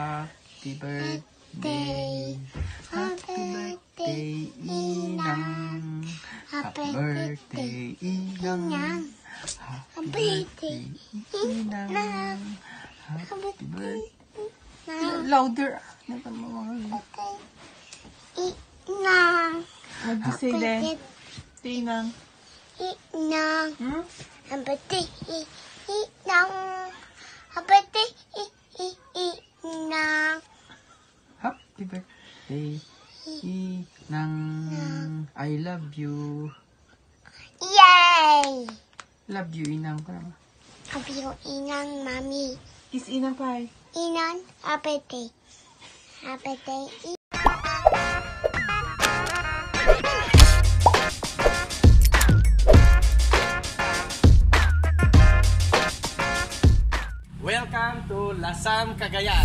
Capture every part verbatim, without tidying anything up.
Happy birthday, happy birthday, Inang. Happy birthday, Inang. Happy birthday, Inang. Happy birthday. Louder. Inang. What do you say then? Inang. Inang. Hmm? Happy birthday, Inang. Happy birthday, Inang. Happy birthday, Inang. I love you. Yay! Love you, Inang. Happy you, Inang, Mommy. Kiss Inang pa. Inang, happy birthday. Happy birthday. Welcome to Lasam, Cagayan.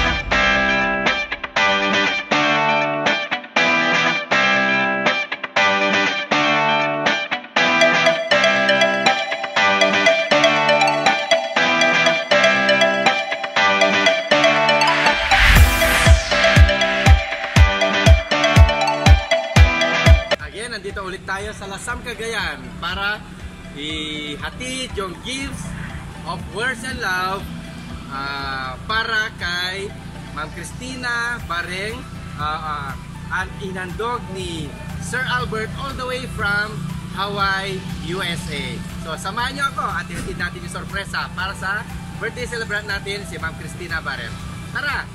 Again, nandito ulit tayo sa Lasam, Cagayan para ihatid yung gifts of words and love uh, para kay Ma'am Cristina Bareng, uh, uh, ang inandog ni Sir Albert all the way from Hawaii, U S A. So samahan niyo ako at ihatid natin yung sorpresa para sa birthday celebrant natin si Ma'am Cristina Bareng. Tara!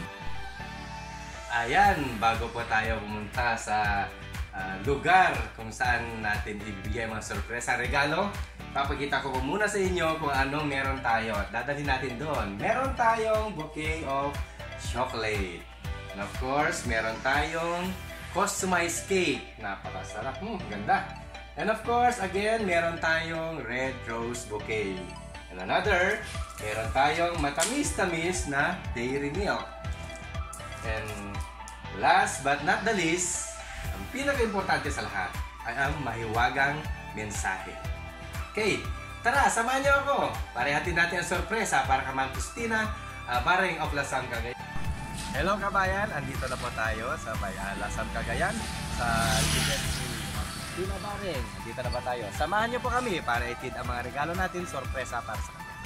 Ayan, bago po tayo pumunta sa uh, lugar kung saan natin ibibigay mga sorpresa, regalo, papakita ko muna sa inyo kung anong meron tayo at dadalhin natin doon. Meron tayong bouquet of chocolate. And of course, meron tayong customized cake. Napakasarap. Hmm, ganda. And of course, again, meron tayong red rose bouquet. And another, meron tayong matamis-tamis na dairy milk. And last but not the least, ang pinaka-importante sa lahat ay ang mahiwagang mensahe. Okay, tara, samahan niyo ako para ihatid natin ang sorpresa para kay Ma'am Cristina uh, Bareng of Lasam, Cagayan. Hello kabayan, andito na po tayo sa uh, Lasam, Cagayan sa event ni Ma'am Cristina Bareng. Andito na ba tayo? Samahan niyo po kami para ihatid ang mga regalo natin, sorpresa para sa kanya.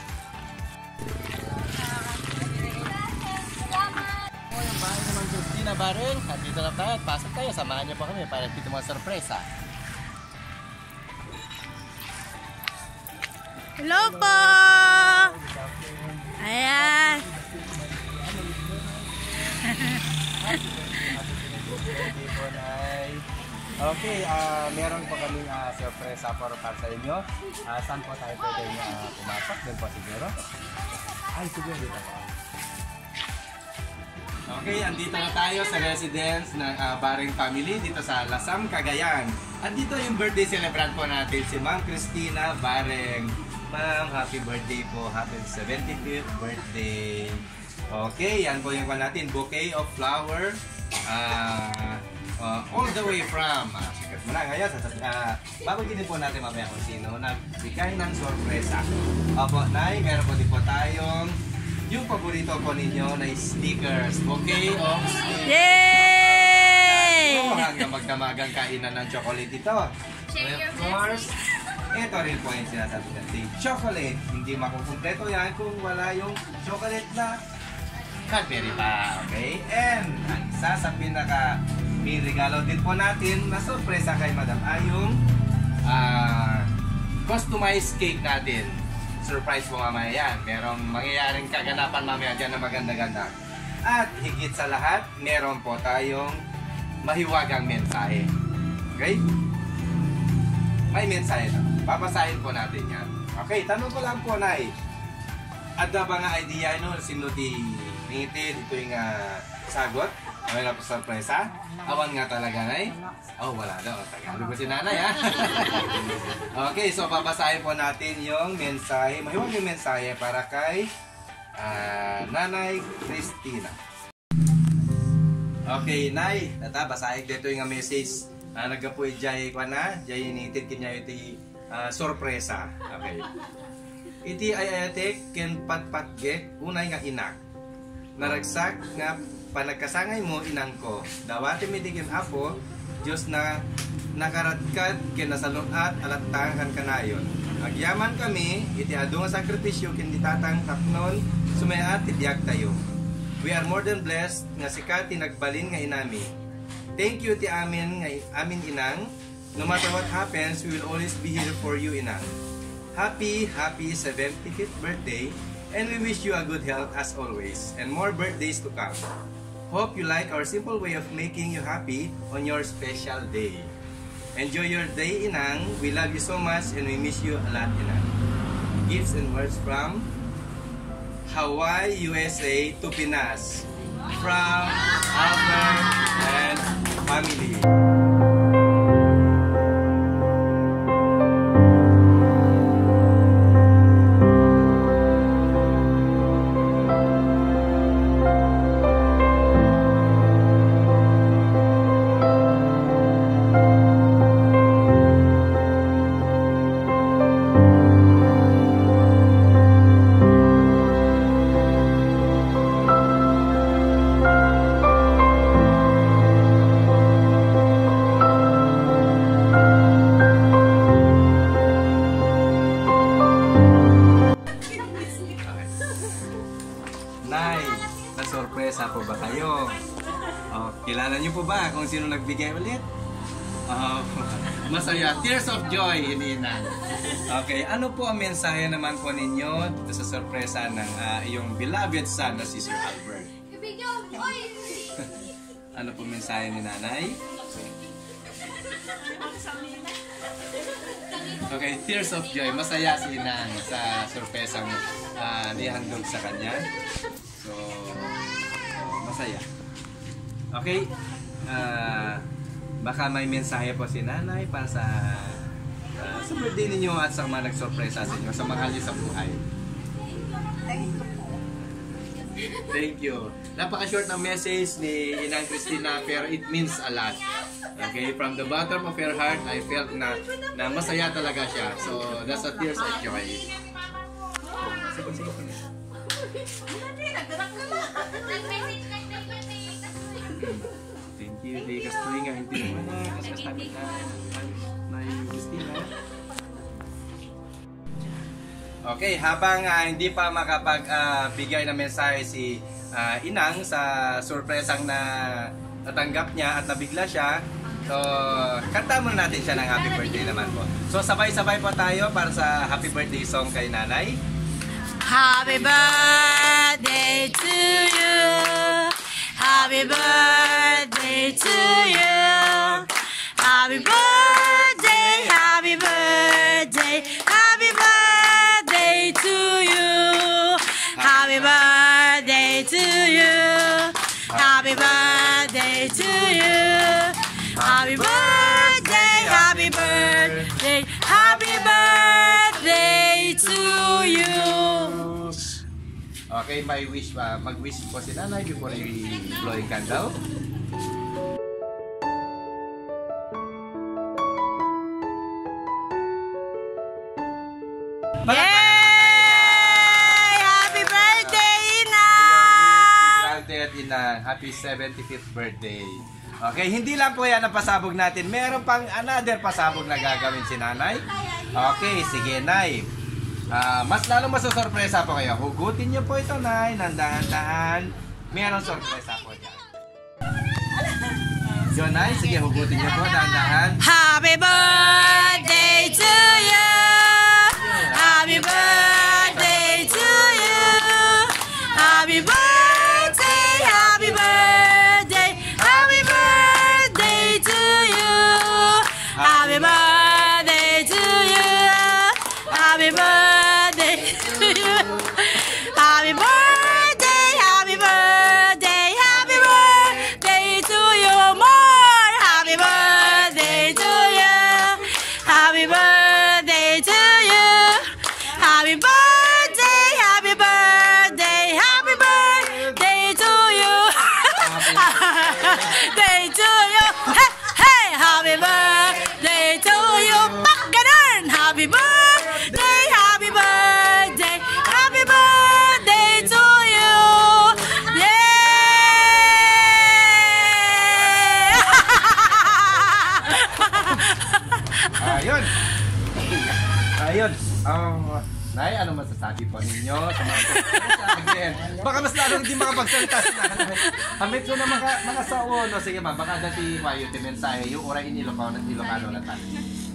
O, yung bahay ni Ma'am Cristina Bareng, andito na tayo. Pasok tayo, samahan niyo po kami para ihatid ang mga sorpresa. Hello po! Ayan! Okay, uh, meron po kami uh, surpresa para para sa inyo. Uh, saan po tayo pwede uh, pumasok? Doon po siguro? Ay, siguro dito po. Okay, andito na tayo sa residence ng uh, Bareng family dito sa Lasam, Cagayan. Andito yung birthday celebrant po natin, si Ma'am Cristina Bareng. Ma'am, happy birthday po. Happy seventy-fifth birthday. Okay, yan po yung pa natin. Bouquet of flower. Uh, uh, all the way from. Uh, sikat mo na ngayon. Uh, babaginin po natin mamaya kung sino nagbigay ng sorpresa. Opo, Nay, meron po din po tayong yung paborito po ninyo na stickers. Bouquet of stickers. Yay! Oh, hanggang magdamagang kainan ng chocolate ito. And of course, ito rin po yung sinasabi natin, chocolate. Hindi makukumpleto yan kung wala yung chocolate na Cadbury pa. Okay? And ang isa sa pinaka may regalo din po natin na sorpresa kay Madam ay yung uh, customized cake natin. Surprise po mamaya yan. Merong mangyayaring kaganapan mamaya dyan na maganda-ganda. At higit sa lahat, meron po tayong mahiwagang mensahe. Okay? May mensahe na. Babasahin po natin yan. Okay, tanong ko lang po, Nay. Ada ba nga idea no? Sino di ngitin? Ito yung uh, sagot. May na po sorpresa. Awan nga talaga, Nay. Oh, wala daw. Tagalog ko si Nanay, ha? Okay, so babasahin po natin yung mensahe. Mahiwag yung mensahe para kay uh, Nanay Cristina. Okay, Nay. Tata, basahin dito yung message. Uh, nagkapoy jay ko na. Jay nitid kanya iti uh, sorpresa. Okay. Iti ay atek ken patpatge unay nga inak. naragsak nga panagkasangay mo inang ko. Dawati midigin apo, Diyos na nakaradkad kinasalunat alattangan kanayon. Agyaman kami, iti adu nga sakripisyo kindi tatang tapnon sumayat tibiyag tayo. We are more than blessed nga sikat tinagbalin nga inami. Thank you ti amin nga amin inang. No matter what happens, we will always be here for you inang. Happy, happy seventy-fifth birthday, and we wish you a good health as always and more birthdays to come. Hope you like our simple way of making you happy on your special day. Enjoy your day, inang. We love you so much and we miss you a lot, inang. Gifts and words from Hawaii, U S A to Pinas. From Albert and family. Sorpresa po ba kayo? Oh, kilala niyo po ba kung sino nagbigay ulit? Oh, masaya. Tears of joy, inina. Okay, ano po ang mensahe naman po ninyo dito sa sorpresa ng uh, iyong beloved son na si Sir Albert? Ano po mensahe ni nanay? Okay, tears of joy. Masaya si Inang sa sorpresang uh, nihandog sa kanya. So, masaya. Okay. Uh, baka may mensahe po si nanay para sa uh, sa birthday ninyo at sa mga nagsorpresa sa inyo, sa mahal niyo sa buhay. Thank you. Napaka-short ng message ni Inang Christina pero it means a lot. Okay, from the bottom of her heart, I felt na, na masaya talaga siya. So, that's a tears of joy. Thank you, di kastoy nga hindi mo na kasi sabi na may Christina. Okay, habang uh, hindi pa makapagbigay uh, ng mensahe si uh, Inang sa surpresang na natanggap niya at nabigla siya, so kanta muna natin siya ng happy birthday naman po. So sabay-sabay po tayo para sa happy birthday song kay nanay. Happy birthday to you. Happy birthday to you. Happy birthday, happy birthday, happy birthday to you. Happy birthday to you. Happy birthday to you. Happy birthday, happy birthday, happy birthday to you. Okay, may wish pa. Mag-wish po si nanay before we blow yung candle. Yay! Happy birthday, Inang! Inang, happy seventy-fifth birthday. Okay, hindi lang po yan ang pasabog natin. Meron pang another pasabog na gagawin si nanay. Okay, sige, nay. Uh, mas lalong masusurpresa po kayo. Hugutin niyo po ito, nay. Nandahan-dahan. Meron sorpresa po dyan. So, nay, sige, hugutin niyo po. Dahan-dahan. Happy birthday to you. Happy birthday to you. Happy birthday, happy birthday, happy birthday to you. Happy birthday to you. Happy birthday to you. Happy birthday, happy birthday, happy birthday to you. More. Happy birthday to you. pagbati po ninyo sa mga again. Baka mas lalo hindi makapagsalita sila. Hamit ko na mga, mga saon. O sige ma'am, baka dati kayo ti mensahe yung oray in Ilocano at Ilocano na tayo.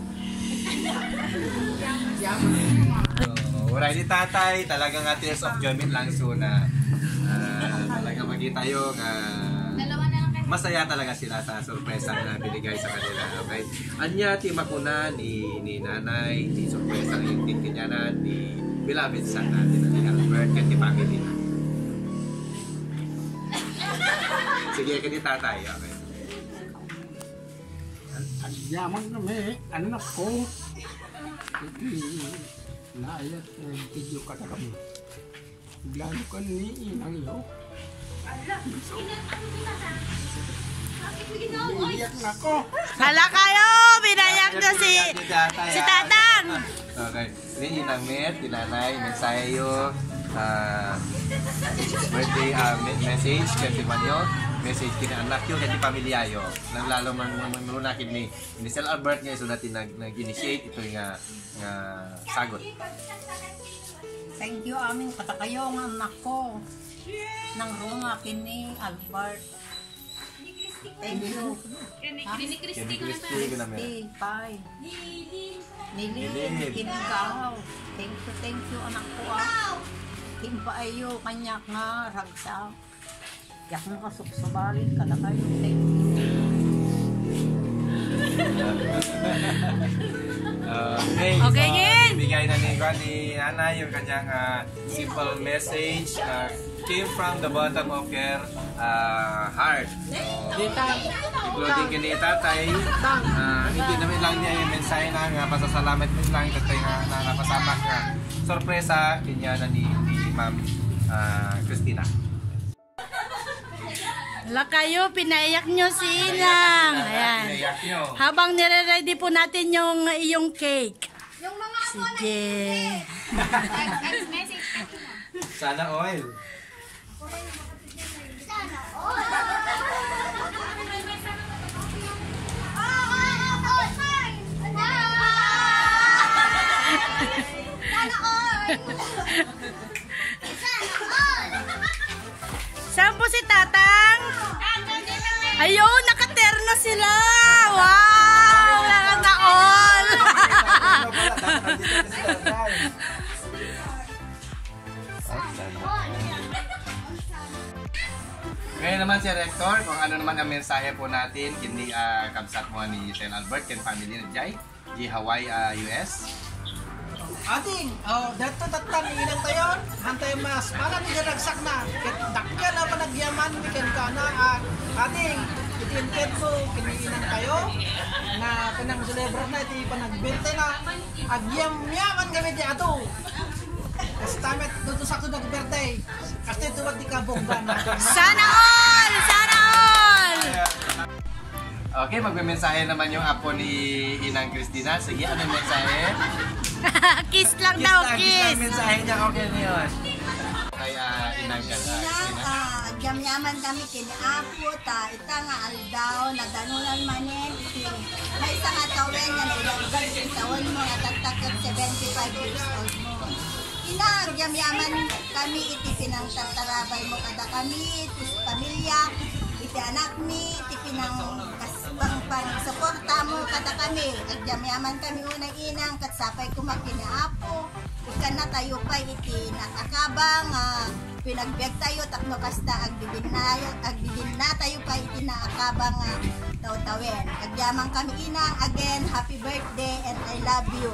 So, oray ni tatay, talagang uh, tears of joy lang so na uh, talagang magkita yung uh, masaya talaga sila sa sorpresa na binigay sa kanila. Okay? Anya, ti makuna ni, ni nanay, ni sorpresa yung tintinyanan, ni beloved son natin, ni Albert, at ni family na. Sige, kani tatay. Okay. Ang yaman kami, anak ko. Naayat, video ka na kami. Lalo ka ni inang iyo. Binayak na ko. Hala kayo! Binayak na si, si Tatang! Okay. Ini inang met, dinanay, mensahe yo. Uh, birthday uh, message, kaya man yo. Message kina anak yo, kaya pamilya yo. Nang lalo man muna kini ni Sir Albert nga, so natin nag-initiate ito nga, nga sagot. Thank you aming katakayo ng anak ko. Nang runga kini Albert. Thank you. Kini Christy ko na Christy, bye. Nilin, kinigaw. Thank you, thank you anak ko ah. Himpa ayo kanyak nga ragsa. Yak mo kasuksubalin katakayo. Thank you. Uh, okay, Okay, so, Gin. bigay na ni, ni Ana yung kanyang uh, simple message uh, came from the bottom of her uh, heart. So, including kini tatay, uh, hindi namin lang niya yung mensahe na nga pasasalamat din lang tatay nga na napasama nga sorpresa kanya na ni, ni Ma'am uh, Christina. Hala kayo, pinaiyak nyo si Inang. Ayan. Pinaiyak nyo. Habang nire-ready po natin yung iyong cake. Sige. Sana oil. Saan po si Tatang? Ayun, nakaterno sila. Wow! Nakaka-all. Ngayon naman si Rector, kung ano naman ang mensahe po natin, hindi uh, kabsat mo ni Sir Albert and family na Jai, G Hawaii, uh, U S. Ating, oh, dato tatan inang tayo, hantay mas pala ni garagsak na. Dakyan na panagyaman ni kan kana at ating itinted mo kiniinang tayo na kanang celebrate na iti panagbente na agyam yaman gamit di ato. Kasi tamet dito sakto nag-birthday. Kasi tuwag di ka bongga na. Sana all! Sana all! Okay, magme-mensahe naman yung apo ni Inang Christina. Sige, ano yung mensahe? Kiss lang Kiss daw, lang, kiss lang kiss. yung mensahe niya. Okay na yun. Kay uh, Inang uh, Christina. Ah, gamyaman kami kini apo ta ita nga aldaw na danunan manen iti may isa nga tawen nga nagdagan sa tawon mo nga tatakot seventy-five years old mo. Ina gamyaman kami iti pinangtatarabay mo kada kami iti pamilya iti anak mi iti pinang kasbang pang-suporta mo kada kami at gamyaman kami unang inang katsapay kumakini apo ikan na tayo pa iti nakakabang uh, pinagbiag tayo takno kasta agdidin na agdidin na tayo pa iti nakakabang uh, taw-tawen agyaman kami inang again happy birthday and I love you.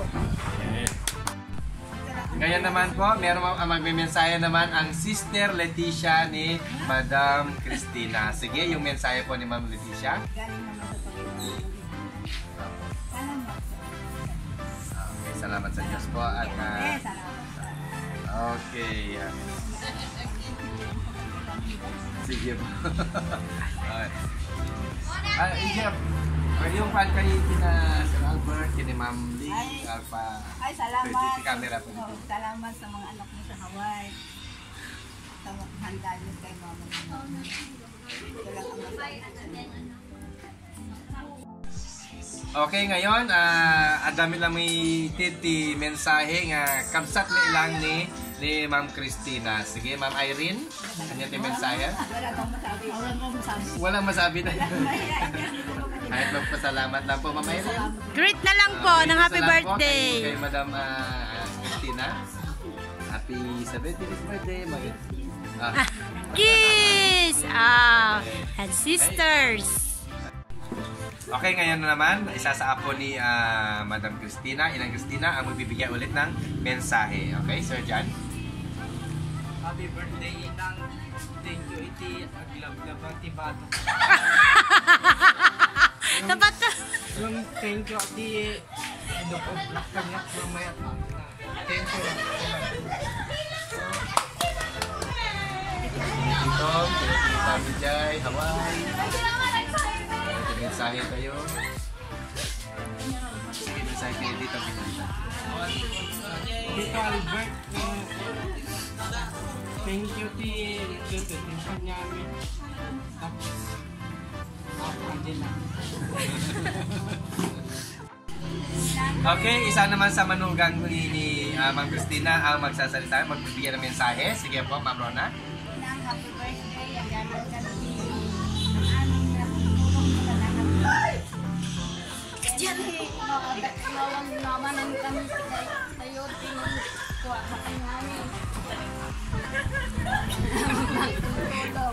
Ngayon naman po, meron ang magme-mensahe naman ang Sister Leticia ni Madam Christina. Sige, yung mensahe po ni Ma'am Leticia. Okay, salamat sa Diyos po. At, uh, okay. Sige po. Okay. Ah, Ijab, yung fan kayo kina Sir Albert, kina Ma'am Lee, Alpha. Ay, salamat. Sa camera po. Oh, salamat sa mga anak mo sa Hawaii. Sa handa niyo kay mama mo. Ito lang ang masaya. Okay, ngayon, uh, ang dami lang may titi mensahe nga kamsat na ilang ni ni Ma'am Christina. Sige, Ma'am Irene, ano yung mensahe? Walang masabi na yun. Kahit magpasalamat lang po, Ma'am Irene. Greet na lang po ng happy birthday. Kay Madam uh, Christina. Happy seventieth birthday. Mag ah. Kiss! Ah, and sisters. Okay, ngayon na naman, isa sa apo ni uh, Madam Christina, Inang Christina, ang magbibigay ulit ng mensahe. Okay, Sir John? Happy birthday, Inang. Thank you, iti. Aglab-lab ang tibato. Dapat Yung thank you, iti. Ano po, lakang-lak mamaya. Thank you. Ito, sabi Jai, Hawaii. Mensahe kayo. Sige, mensahe kayo dito. Dito, Albert. Thank you, ti. Dito, yung kanyami. Tapos, ako din lang. Okay, isa naman sa manugang ni, ni uh, Ma'am Christina ang magsasalita, magbibigyan ng mensahe. Sige po, Ma'am Rona. Nang happy birthday, ang gaman ka ng aming nakatulong sa lahat. Diyan eh, nawang nawanan kami tayo, tinukuha ka kay namin. Magtulong.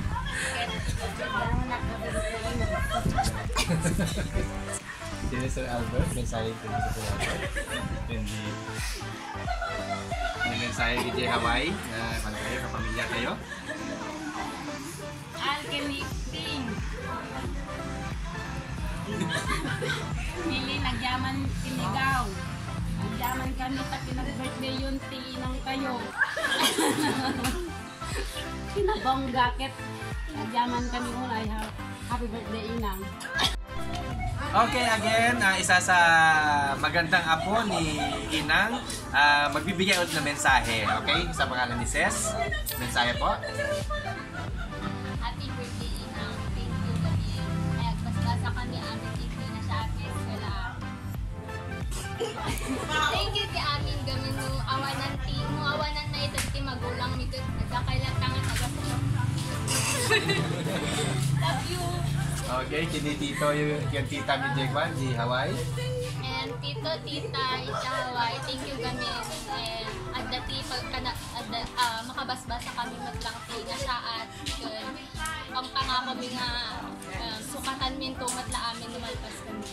Kaya nakabirthday. Sino Sir Albert? Mensahe ko sa Sir Albert. Hindi. May mensahe kay Jay Hawaii na paano kayo, kapamilya kayo. Alchemicting. Pili nagyaman tinigaw. Nagyaman kami ta pinag-birthday yun tinang kayo. Kinabongga ket nagyaman kami ulay happy birthday inang. Okay, again, uh, isa sa magandang apo ni Inang, uh, magbibigay ulit ng mensahe. Okay? Sa pangalan ni Ses. Mensahe po. Happy birthday, Inang. Thank you kami. Ay, basta kami amin dito na sa akin. Wala. Thank you ti amin gamin mo. Awanan ti mo. Awanan na ito ti magulang mi. Nagkakailan tangan. Love you. Okay, kini Tito yung, yung tita ni Jekwan, di Hawaii. And Tito, Tita, Ita, Hawaii. Thank you kami. And at dati pagka uh, makabasbasa kami maglang ti nga siya at uh, ang pangako mi nga uh, sukatan min tumat la amin lumalpas kami.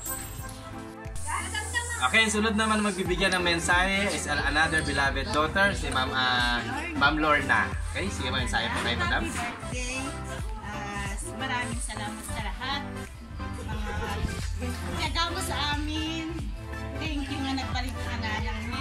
Okay, sunod naman magbibigyan ng mensahe is another beloved daughter, si Ma'am uh, Ma'am Lorna. Okay, sige mensahe po kayo, Madam. Birthday. Uh, maraming salamat sa lahat. Mga tiyaga mo sa amin. Thank you nga nagbalik ka na lang ni.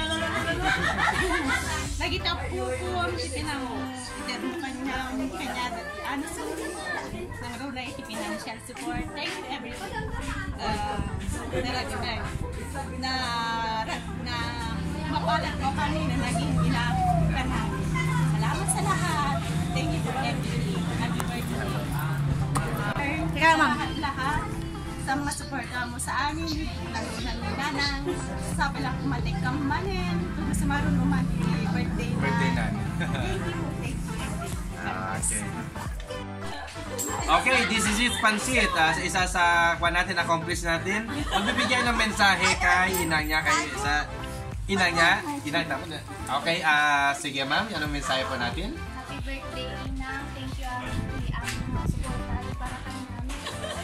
Nagita po po ang itinang itin mo kanya, kanya dati. Ano sa nang rula iti financial support. Thank you everyone. Uh, Talaga na na na mapalat ko kami na naging ina ka na. Salamat sa lahat. Thank you for everything. Happy birthday. Teka, ma'am. Lahat sa mga suporta mo sa amin, lalo na ni Nanang, sa palang kumatik kang manin, kung gusto marunong man, birthday na. Birthday na. Thank you. Thank you. Okay. Okay, this is it, Pansit. Uh, isa sa kuha natin, accomplish natin. Magbibigay ng mensahe kay inang niya, kay sa inang niya. Inang, tama na. Okay, uh, sige ma'am, anong mensahe po natin? Happy birthday, Inang. Thank you, Amin. Ang mga suportado para kay namin.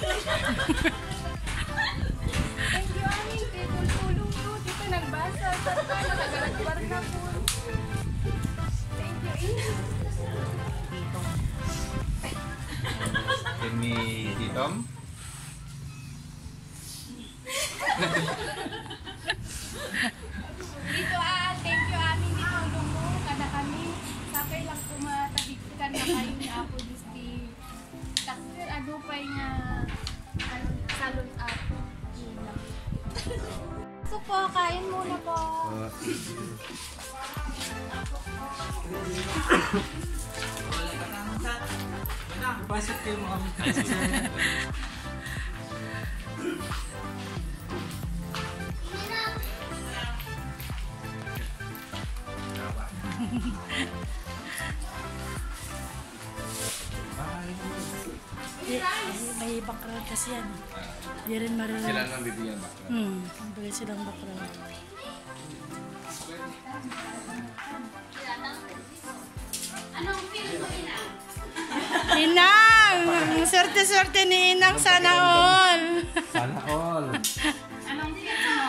Thank you, Amin. Kay tulong po. Dito nagbasa. Sa ka, nakagalagbar na po. Thank you, Inang. Kini Titom. Dito ah, thank you Amin. Ditulong mo. Kada kami. Sapay lang kumatabigkan na kayo ni Apo Gusti. Takdir, ano pa nga salon Apo. So po, kain muna po. Pasok kayo mga Inang! Hindi, may background kasi yan. Hindi rin marunong. Sila nang bibigyan background. Hmm, bigyan silang background. Anong feel mo, Ina? Inang! Ang swerte-swerte ni Inang, sana all! Sana all. Anong feel mo?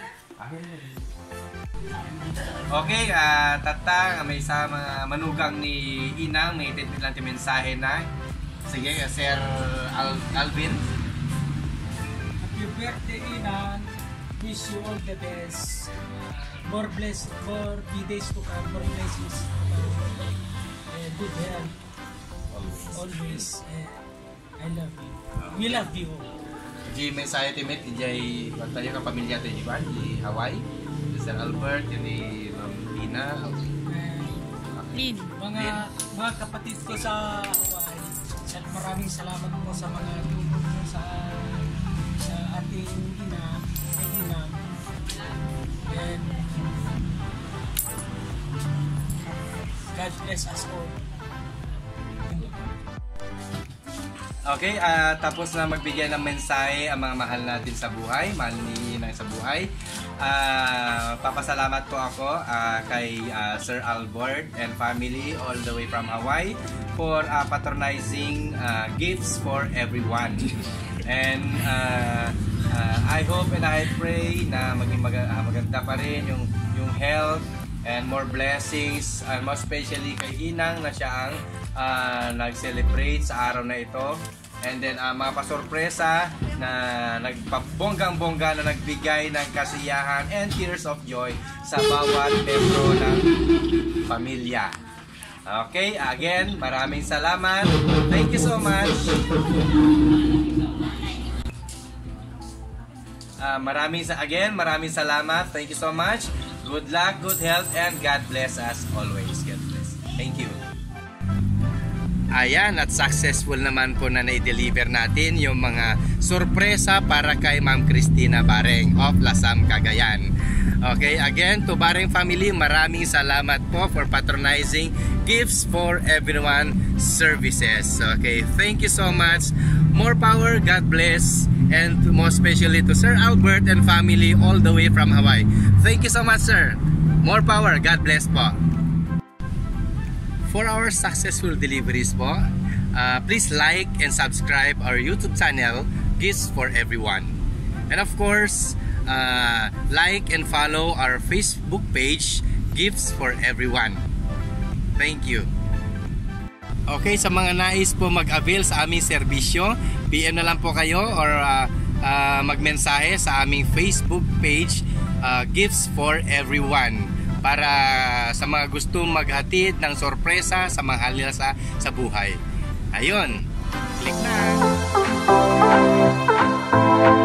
Okay, uh, tatang, may isa mga manugang ni Inang, may itinit lang mensahe na. Sige, Sir Al Alvin. Happy birthday, Inang. Wish you all the best. Uh, more blessed, more days to come, more blessings to come. Uh, good health. Always. Uh, I love you. We love you. Di mensahe timit, ijay pagtayo ka pamilya tayo ba? Di Hawaii. Di Sir Albert, di Ma'am Ina. Uh, Lin. mga mga kapatid ko sa Hawaii, sal- maraming salamat po sa mga tulong mo sa sa ating ina, ay ina. And God bless us all. Okay, uh, tapos na magbigay ng mensahe ang mga mahal natin sa buhay, mahal ni Inang sa buhay. Uh, papasalamat po ako uh, kay uh, Sir Albert and family all the way from Hawaii for uh, patronizing uh, gifts for everyone. And uh, uh, I hope and I pray na maging mag- uh, maganda pa rin yung, yung health and more blessings, uh, most especially kay Inang na siya ang uh, nag-celebrate sa araw na ito. And then uh, mga pasorpresa na nagpabonggang-bongga na nagbigay ng kasiyahan and tears of joy sa bawat membro ng pamilya. Okay, again, maraming salamat. Thank you so much. Uh, maraming sa again, maraming salamat. Thank you so much. Good luck, good health, and God bless us always. God bless. Thank you. Ayan, at successful naman po na na-deliver natin yung mga sorpresa para kay Ma'am Christina Bareng of Lasam, Cagayan. Okay, again, to Bareng family, maraming salamat po for patronizing Gifts for Everyone services. Okay, thank you so much. More power, God bless, and most especially to Sir Albert and family all the way from Hawaii. Thank you so much, sir. More power, God bless po. For our successful deliveries po, uh, please like and subscribe our YouTube channel, Gifts for Everyone. And of course, uh, like and follow our Facebook page, Gifts for Everyone. Thank you. Okay, sa mga nais po mag-avail sa aming serbisyo, P M na lang po kayo or uh, uh, magmensahe sa aming Facebook page, uh, Gifts for Everyone, para sa mga gustong maghatid ng sorpresa sa mahal nila sa, sa buhay. Ayun, click na!